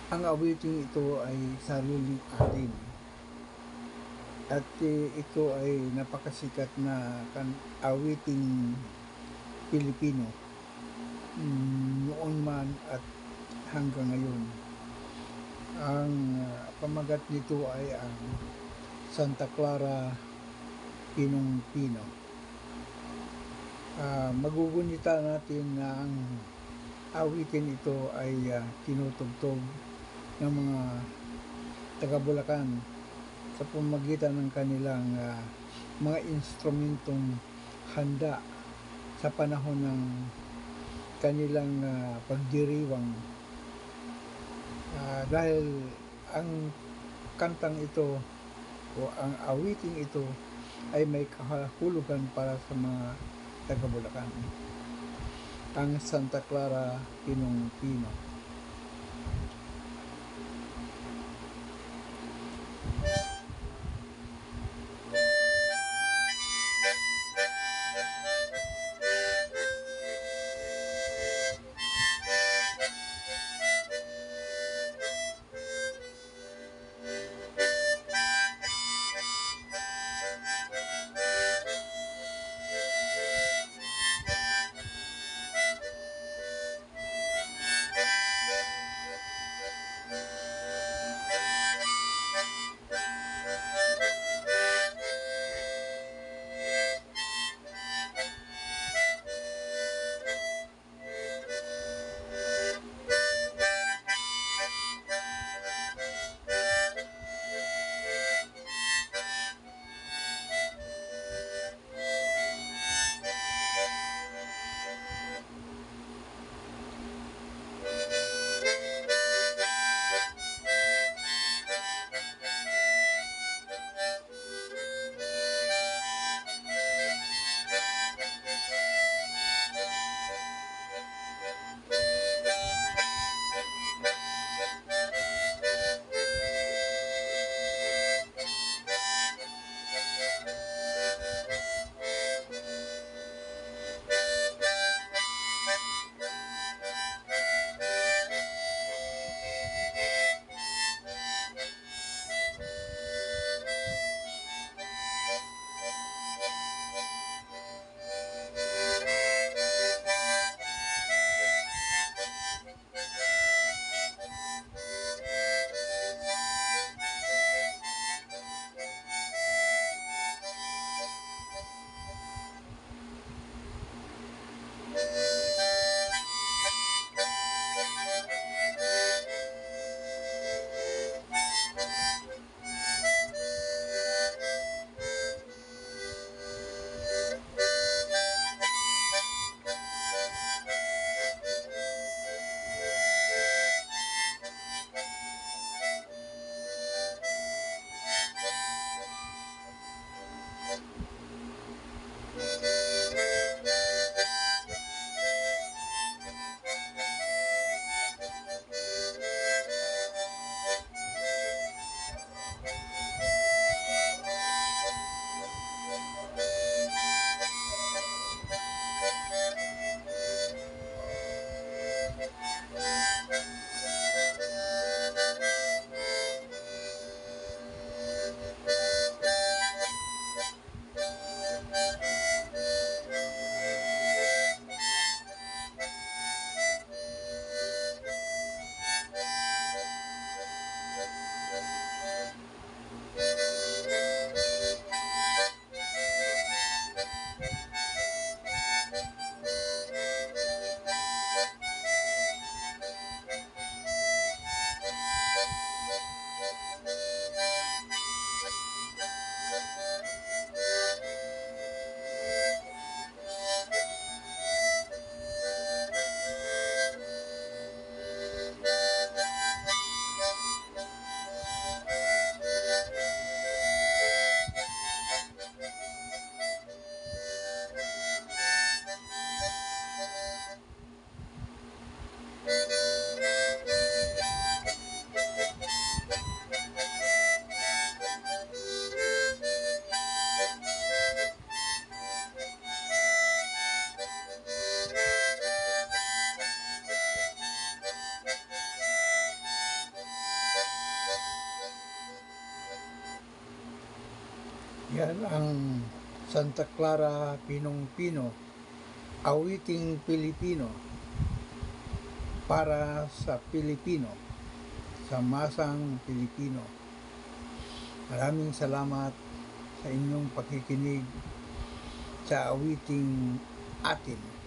Ang awiting ito ay sariling atin at ito ay napakasikat na awiting Pilipino noon man at hanggang ngayon. Ang pamagat nito ay ang Santa Clara Pinong Pino. Magugunita natin na ang awitin ito ay tinutugtog ng mga taga Bulacan sa pamamagitan ng kanilang mga instrumentong handa sa panahon ng kanilang pagdiriwang, dahil ang kantang ito o ang awiting ito ay may kahulugan para sa mga taga Bulacan, ang Santa Clara Pinong Pino. Yan ang Santa Clara Pinong Pino, awiting Pilipino para sa Pilipino, sa masang Pilipino. Maraming salamat sa inyong pakikinig sa awiting atin.